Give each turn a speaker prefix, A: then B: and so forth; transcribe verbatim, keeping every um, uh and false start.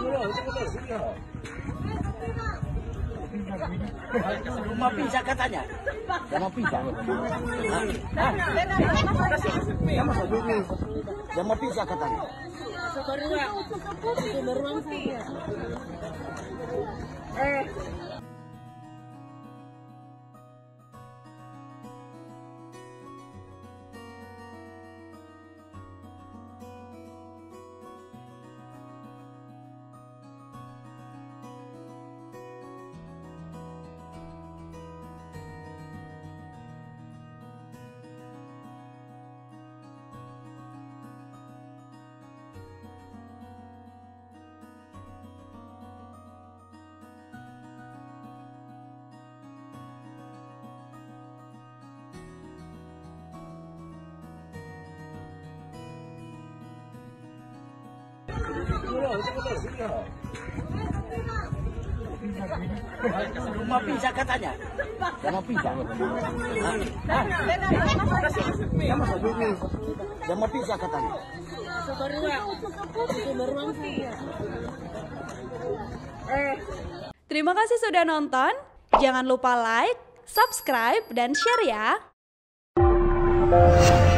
A: Mau pizza katanya? Mau pizza? Dia mau pizza katanya? Eh. Mau pizza katanya? Mau pizza? Dia mau pizza katanya?
B: Terima kasih sudah nonton. Jangan lupa like, subscribe, dan share ya.